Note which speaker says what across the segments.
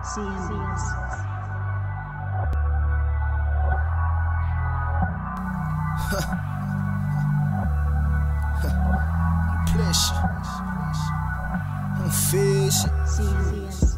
Speaker 1: CMBeats.
Speaker 2: Pleasure. I'm fish.
Speaker 1: CMBeats.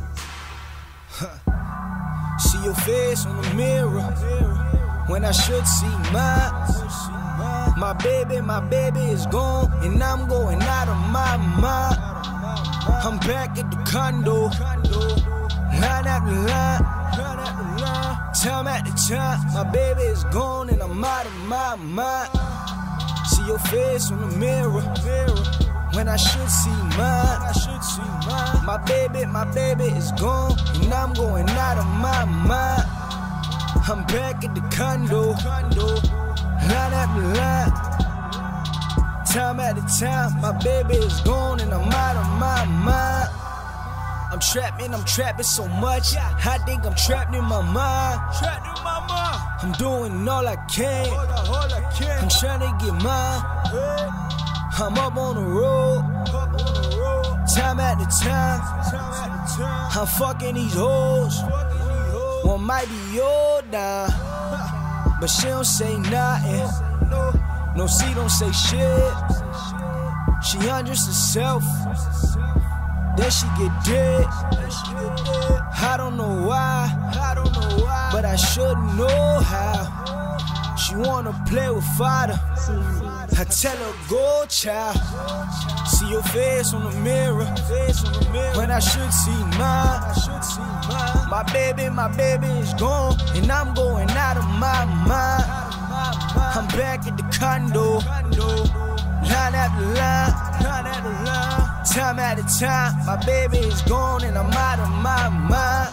Speaker 2: See your face on the mirror when I should see mine. My baby is gone, and I'm going out of my mind. I'm back at the condo, line after line, time after time. My baby is gone, and I'm out of my mind. See your face on the mirror when I should see mine. My baby is gone, and I'm going out of my mind. I'm back at the condo, line after line, time after time. My baby is gone, and I'm out of my mind. I'm trapping so much, I think I'm trapped in my mind. I'm doing all I can, I'm trying to get mine. I'm up on the road, time after time. I'm fucking these hoes, one might be your dime, but she don't say nothing. No, she don't say shit. She undress herself, then she get dead. I don't know why, but I should know how. She wanna play with fire, I tell her go child. See your face on the mirror when I should see mine. My baby is gone, and I'm going out of my mind. I'm back at the condo, line after line, time after time. My baby is gone, and I'm out of my mind.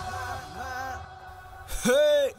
Speaker 2: Hey,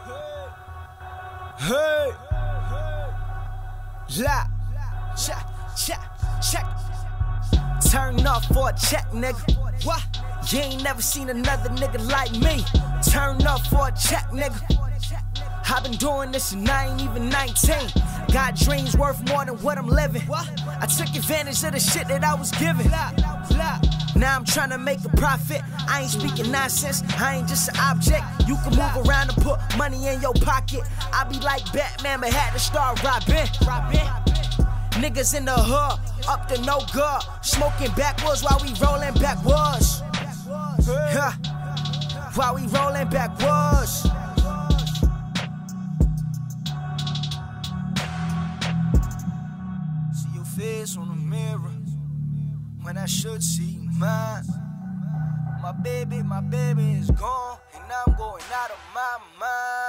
Speaker 2: la, check. Turn up for a check, nigga. What? You ain't never seen another nigga like me. Turn up for a check, nigga. I've been doing this and I ain't even 19. Got dreams worth more than what I'm living. I took advantage of the shit that I was given. Now I'm trying to make a profit. I ain't speaking nonsense, I ain't just an object. You can move around and put money in your pocket. I be like Batman, but had to start robbing. Niggas in the hood, up to no good. Smoking backwards while we rolling backwards. While we rolling backwards. See your face on the mirror when I should see mine. My baby is gone, and I'm going out of my mind.